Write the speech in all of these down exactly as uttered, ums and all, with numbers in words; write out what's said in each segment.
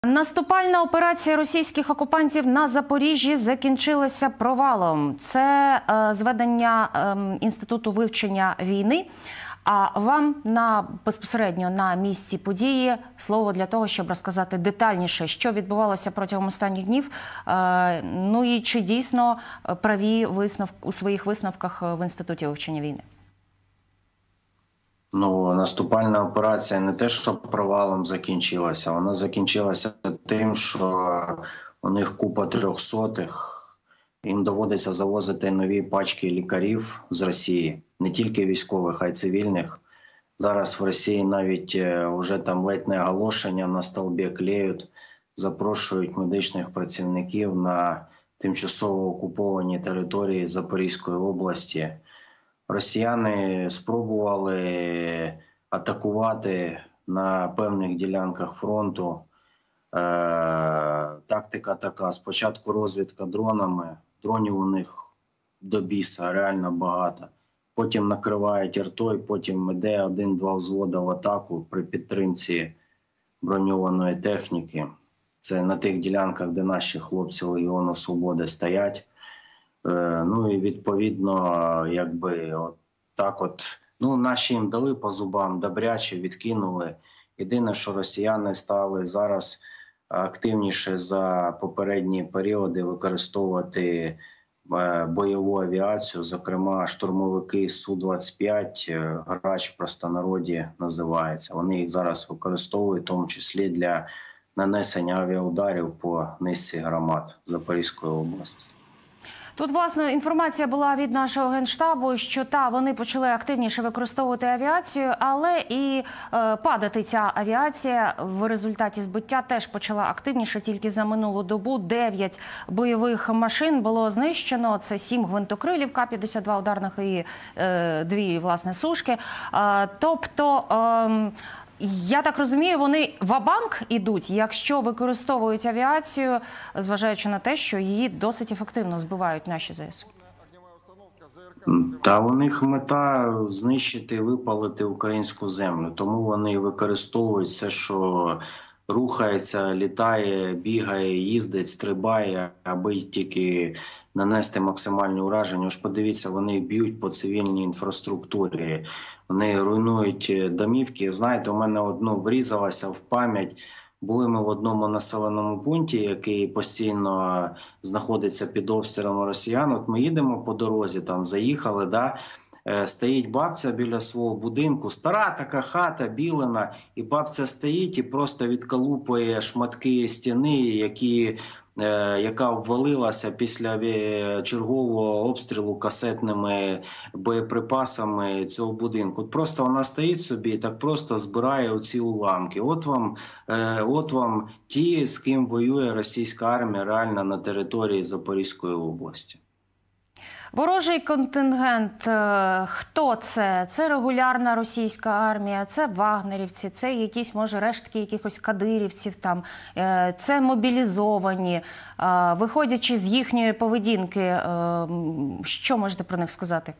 Наступальна операція російських окупантів на Запоріжжі закінчилася провалом. Це е, зведення е, Інституту вивчення війни. А вам на, безпосередньо на місці події слово для того, щоб розказати детальніше, що відбувалося протягом останніх днів, е, ну і чи дійсно праві виснов... у своїх висновках в Інституті вивчення війни. Ну, наступальна операція не те, що провалом закінчилася, вона закінчилася тим, що у них купа трьохсотих, їм доводиться завозити нові пачки лікарів з Росії, не тільки військових, а й цивільних. Зараз в Росії навіть вже там ледь не оголошення на стовбі клеють, запрошують медичних працівників на тимчасово окуповані території Запорізької області. Росіяни спробували атакувати на певних ділянках фронту. Е, тактика така: спочатку розвідка дронами, дронів у них до біса, реально багато. Потім накривають артою, потім йде один-два взвода в атаку при підтримці броньованої техніки. Це на тих ділянках, де наші хлопці Легіону Свободи стоять. Ну і відповідно, якби от так от, ну наші їм дали по зубам, добряче відкинули. Єдине, що росіяни стали зараз активніше за попередні періоди використовувати бойову авіацію, зокрема штурмовики Су двадцять п'ять, «Грач» в простонароді називається. Вони їх зараз використовують, в тому числі для нанесення авіаударів по низці громад Запорізької області. Тут, власне, інформація була від нашого Генштабу, що та, вони почали активніше використовувати авіацію, але і е, падати ця авіація в результаті збиття теж почала активніше. Тільки за минулу добу дев'ять бойових машин було знищено. Це сім гвинтокрилів Ка п'ятдесят два ударних і е, дві, власне, сушки. Е, тобто... Е, Я так розумію, вони ва-банк ідуть, якщо використовують авіацію, зважаючи на те, що її досить ефективно збивають наші Зе Ес У. Та у них мета знищити і випалити українську землю. Тому вони використовують все, що рухається, літає, бігає, їздить, стрибає, аби тільки нанести максимальне ураження. Ось подивіться, вони б'ють по цивільній інфраструктурі, вони руйнують домівки. Знаєте, у мене одно врізалося в пам'ять. Були ми в одному населеному пункті, який постійно знаходиться під обстрілом росіян. От ми їдемо по дорозі, там заїхали, да, стоїть бабця біля свого будинку, стара така хата, білена, і бабця стоїть і просто відколупує шматки стіни, які, е, яка ввалилася після чергового обстрілу касетними боєприпасами цього будинку. Просто вона стоїть собі і так просто збирає оці уламки. От вам, е, от вам ті, з ким воює російська армія реально на території Запорізької області. Ворожий контингент, хто це? Це регулярна російська армія, це вагнерівці, це якісь, може, рештки якихось кадирівців, там, це мобілізовані. Виходячи з їхньої поведінки, що можете про них сказати?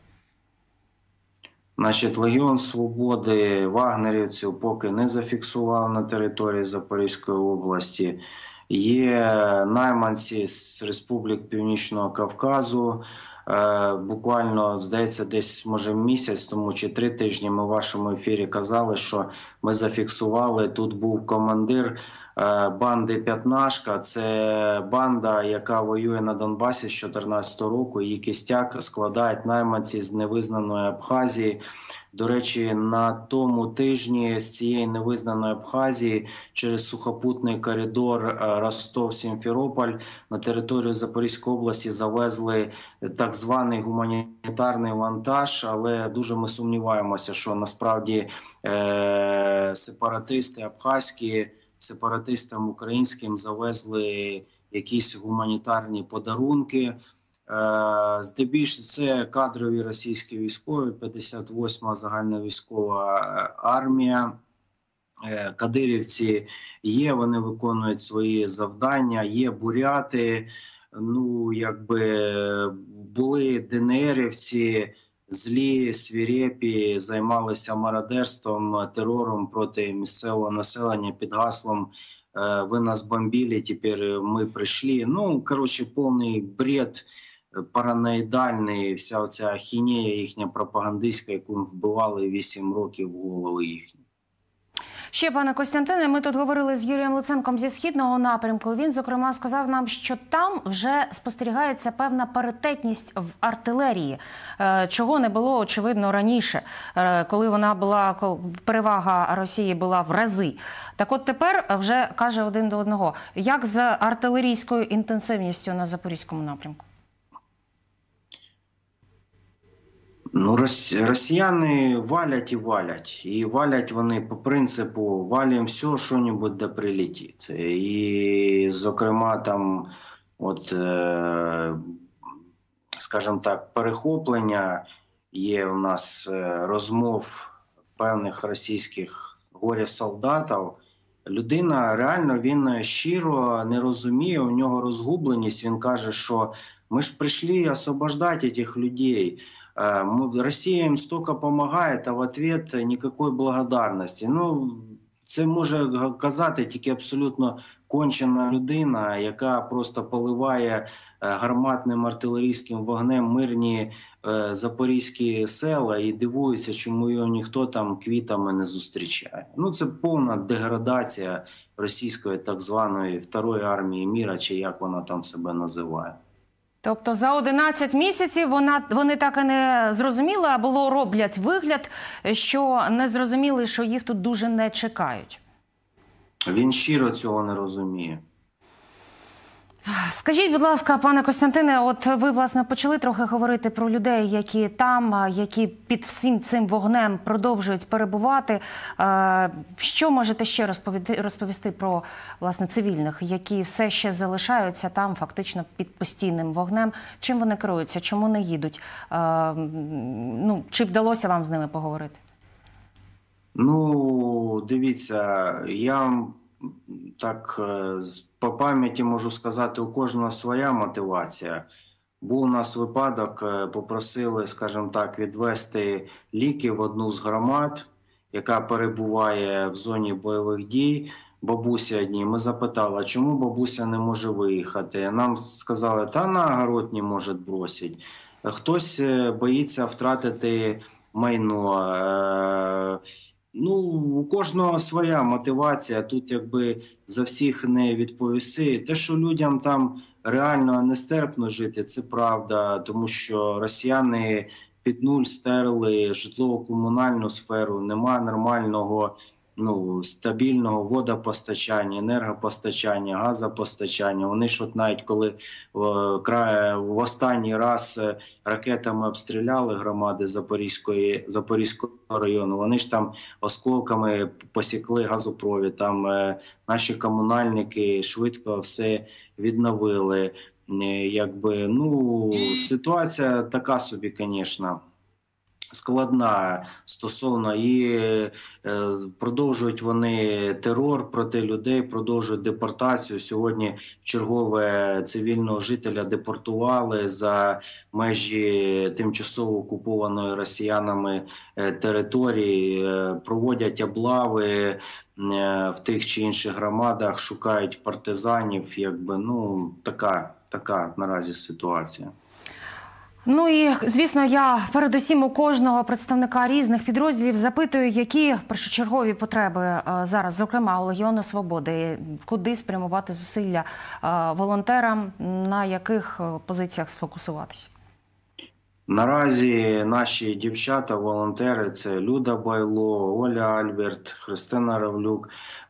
Значить, Легіон Свободи вагнерівців поки не зафіксував на території Запорізької області. Є найманці з Республік Північного Кавказу. Буквально, здається, десь, може, місяць тому чи три тижні ми в вашому ефірі казали, що ми зафіксували, тут був командир банди «П'ятнашка». Це банда, яка воює на Донбасі з дві тисячі чотирнадцятого року. Її кістяк складають найманці з невизнаної Абхазії. До речі, на тому тижні з цієї невизнаної Абхазії через сухопутний коридор Ростов-Сімферополь на територію Запорізької області завезли так званий гуманітарний вантаж, але дуже ми сумніваємося, що насправді е сепаратисти абхазькі сепаратистам українським завезли якісь гуманітарні подарунки. Здебільшого це кадрові російські військові, п'ятдесят восьма загальновійськова армія. Кадирівці є, вони виконують свої завдання, є буряти, ну, якби були ДНРівці, злі, свирепі, займалися мародерством, терором проти місцевого населення під гаслом вы нас бомбили, теперь мы пришли. Ну, короче, повний бред, параноїдальний, вся оця ахінея їхня пропагандистська, яку вбивали вісім років в голови їхні. Ще, пане Костянтине, ми тут говорили з Юрієм Луценком зі Східного напрямку. Він, зокрема, сказав нам, що там вже спостерігається певна паритетність в артилерії, чого не було, очевидно, раніше, коли вона була, перевага Росії була в рази. Так от тепер вже каже один до одного. Як з артилерійською інтенсивністю на Запорізькому напрямку? Ну, росіяни валять і валять. І валять вони по принципу «валим все, що-небудь да прилетить». І, зокрема, там, от, скажімо так, перехоплення є у нас розмов певних російських горе-солдатів. Людина реально, він щиро не розуміє, у нього розгубленість. Він каже, що ми ж прийшли освобождати цих людей. Росія їм стільки допомагає, а в відповідь ніякої благодарності. Ну, це може казати тільки абсолютно кончена людина, яка просто поливає гарматним артилерійським вогнем мирні запорізькі села і дивується, чому його ніхто там квітами не зустрічає. Ну, це повна деградація російської так званої Второї армії міра, чи як вона там себе називає. Тобто за одинадцять місяців вона, вони так і не зрозуміли, а було роблять вигляд, що не зрозуміли, що їх тут дуже не чекають. Він щиро цього не розуміє. Скажіть, будь ласка, пане Костянтине, от ви, власне, почали трохи говорити про людей, які там, які під всім цим вогнем продовжують перебувати. Що можете ще розповісти про, власне, цивільних, які все ще залишаються там, фактично під постійним вогнем? Чим вони керуються? Чому не їдуть? Ну, чи вдалося вам з ними поговорити? Ну, дивіться, я так по пам'яті можу сказати, у кожного своя мотивація. Був у нас випадок, попросили, скажімо так, відвести ліки в одну з громад, яка перебуває в зоні бойових дій, бабуся одній. Ми запитали, а чому бабуся не може виїхати? Нам сказали, та на огород не може бросити. Хтось боїться втратити майно. Ну, у кожного своя мотивація, тут якби за всіх не відповісти. Те, що людям там реально нестерпно жити, це правда, тому що росіяни під нуль стерли житлово-комунальну сферу, немає нормального, ну, стабільного водопостачання, енергопостачання, газопостачання. Вони ж от навіть коли в, в останній раз ракетами обстріляли громади Запорізької, Запорізького району, вони ж там осколками посікли газопровід, там е, наші комунальники швидко все відновили. Е, якби, ну, ситуація така собі, звісно, складна стосовно, і е, продовжують вони терор проти людей, продовжують депортацію. Сьогодні чергове цивільного жителя депортували за межі тимчасово окупованої росіянами е, території, е, проводять облави е, в тих чи інших громадах, шукають партизанів. Якби, ну, така, така наразі ситуація. Ну і, звісно, я передусім у кожного представника різних підрозділів запитую, які першочергові потреби зараз, зокрема, у Легіону Свободи, куди спрямувати зусилля волонтерам, на яких позиціях сфокусуватися? Наразі наші дівчата-волонтери – це Люда Байло, Оля Альберт, Христина Равлюк.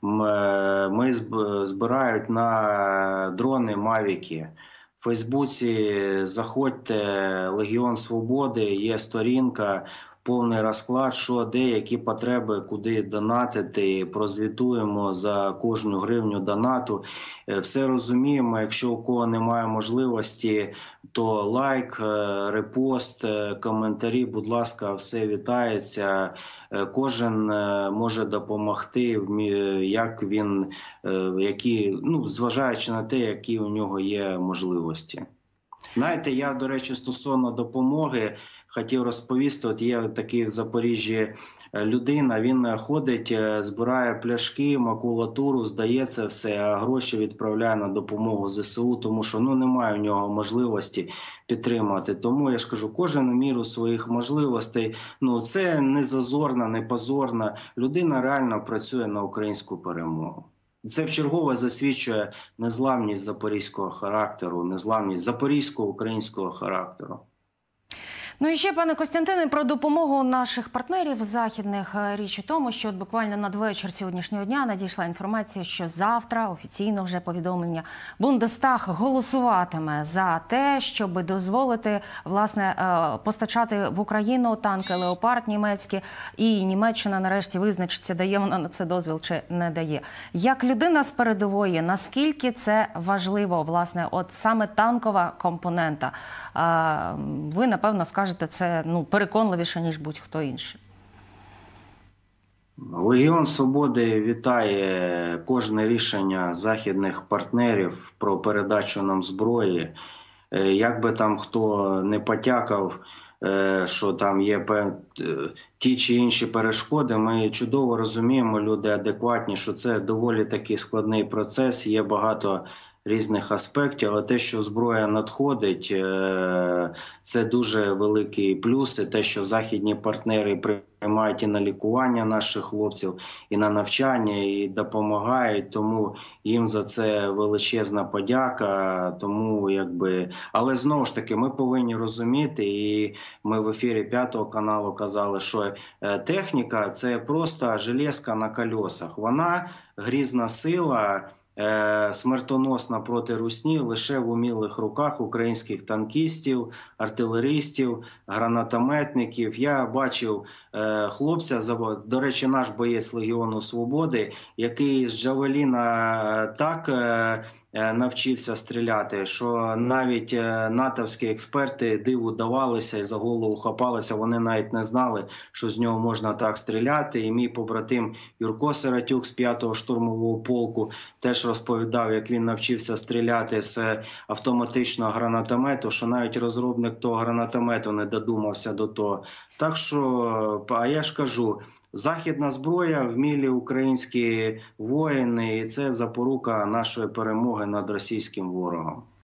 Ми збирають на дрони «Мавіки». В Фейсбуці заходьте, Легіон Свободи, є сторінка, повний розклад, що де, які потреби, куди донатити, прозвітуємо за кожну гривню донату. Все розуміємо, якщо у кого немає можливості, то лайк, репост, коментарі, будь ласка, все вітається. Кожен може допомогти, як він, які, ну, зважаючи на те, які у нього є можливості. Знаєте, я, до речі, стосовно допомоги хотів розповісти. От є такий в Запоріжжі людина, він ходить, збирає пляшки, макулатуру, здається все, а гроші відправляє на допомогу зе се у, тому що ну, немає у нього можливості підтримати. Тому я ж кажу, кожен у міру своїх можливостей. Ну, це не зазорна, не позорна. Людина реально працює на українську перемогу. Це вчергове засвідчує незламність запорізького характеру, незламність запорізького українського характеру. Ну і ще, пане Костянтине, про допомогу наших партнерів західних. Річ у тому, що от буквально надвечір сьогоднішнього дня надійшла інформація, що завтра, офіційно вже повідомлення, Бундестаг голосуватиме за те, щоб дозволити, власне, постачати в Україну танки «Леопард» німецькі, і Німеччина нарешті визначиться, дає вона на це дозвіл чи не дає. Як людина з передової, наскільки це важливо, власне, от саме танкова компонента? Ви, напевно, скажете, це ну, переконливіше, ніж будь-хто інший. Легіон Свободи вітає кожне рішення західних партнерів про передачу нам зброї. Як би там хто не потякав, що там є ті чи інші перешкоди, ми чудово розуміємо, люди адекватні, що це доволі такий складний процес, є багато різних аспектів, але те, що зброя надходить, це дуже великий плюс. І те, що західні партнери приймають і на лікування наших хлопців, і на навчання, і допомагають, тому їм за це величезна подяка. Тому, якби... Але знову ж таки, ми повинні розуміти, і ми в ефірі П'ятого каналу казали, що техніка – це просто железка на колесах. Вона грізна сила, смертоносна проти русні лише в умілих руках українських танкістів, артилеристів, гранатометників. Я бачив хлопця, до речі, наш боєць Легіону Свободи, який з Джавеліна так навчився стріляти, що навіть натовські експерти диву давалися і за голову хапалися, вони навіть не знали, що з нього можна так стріляти. І мій побратим Юрко Сиротюк з п'ятого штурмового полку теж розповідав, як він навчився стріляти з автоматичного гранатомету, що навіть розробник того гранатомету не додумався до того. Так що, а я ж кажу, західна зброя, вмілі українські воїни, і це запорука нашої перемоги над російським ворогом.